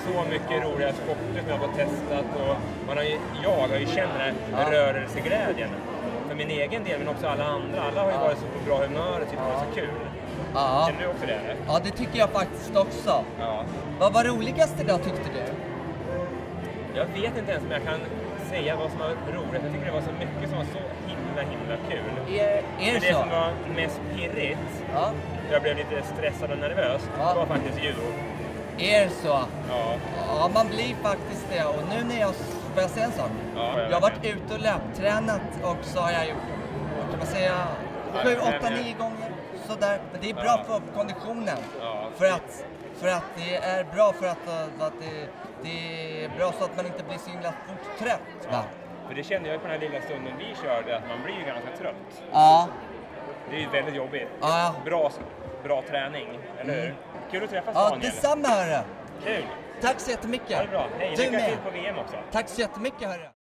så mycket roliga sporter som jag har testat och jag har ju känt den här rörelseglädjen. För min egen del men också alla andra. Alla har ju varit så på bra humör och tyckt det var så kul. Ja. Känner du också det eller? Ja, det tycker jag faktiskt också. Ja. Vad var roligast idag tyckte du? Jag vet inte ens om jag kan säga vad som var roligt. Jag tycker det var så mycket som var så himla kul. Är det det så? som var mest pirrigt, jag blev lite stressad och nervös, det var faktiskt judo. Är det så? Ja. Ja, man blir faktiskt det. Och nu när får jag säga en sak? Ja, jag har varit ute och löptränat och så har jag gjort, kan man säga, 7, 8, 9 gånger. Sådär. Men det är bra för konditionen. Ja. För att det är bra för att det är bra så att man inte blir så himla fort trött. Va? För det kände jag på den här lilla stunden vi körde, att man blir ju ganska trött. Ja. Det är ju väldigt jobbigt. Ja. Bra träning, eller hur? Kul att träffas Ja, Daniel. detsamma hörru. Kul. Tack så jättemycket. Ha det bra. Hej, lycka till på VM också. Tack så jättemycket hörru.